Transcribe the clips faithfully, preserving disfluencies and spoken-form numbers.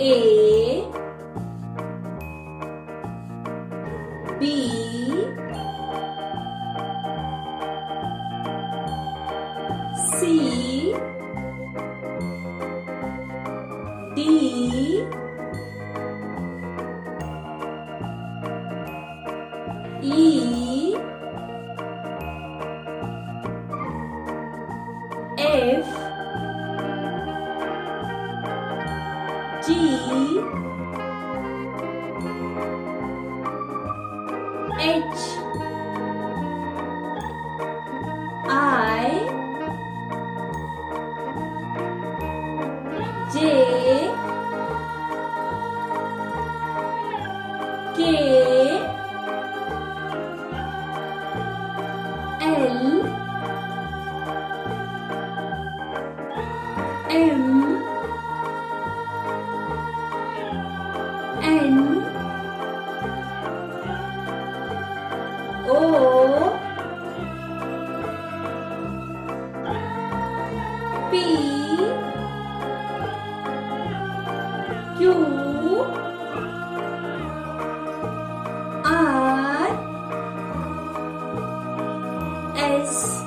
A B C D E F G H I J K L M N O P Q R S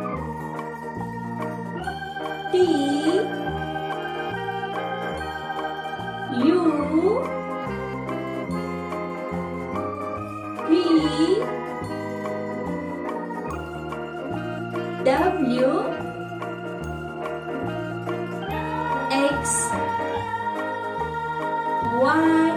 T U V W X Y